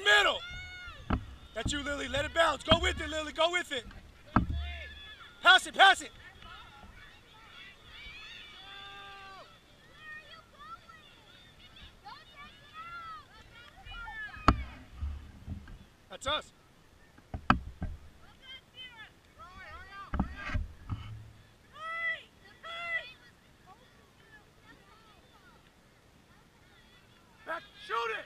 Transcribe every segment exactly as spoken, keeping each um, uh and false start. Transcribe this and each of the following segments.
middle. That's you, Lily. Let it bounce. Go with it, Lily. Go with it. Pass it, pass it. That's us. Back, shoot it.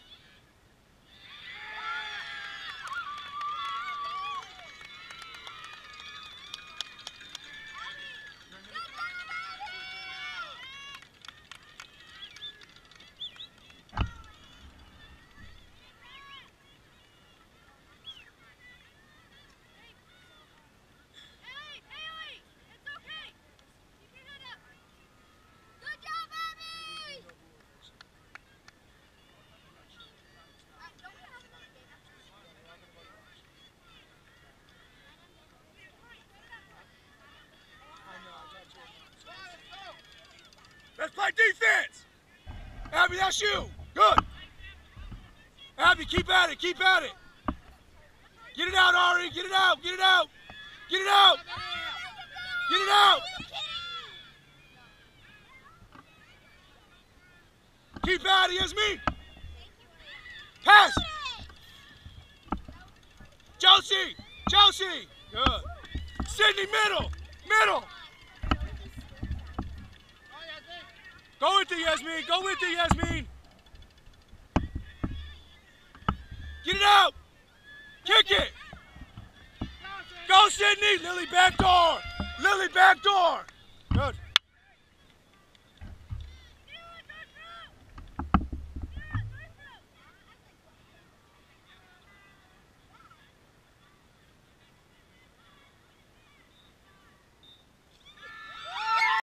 Let's play defense. Abby, that's you. Good. Abby, keep at it. Keep at it. Get it out, Ari. Get it out. Get it out. Get it out. Get it out. Keep at it. It's me. Pass. Josie. Josie. Good. Sydney, middle. Middle. Go with it, Yasmin. Go with it, Yasmin. Get it out. Kick it. Go, Sydney. Lily, back door. Lily, back door.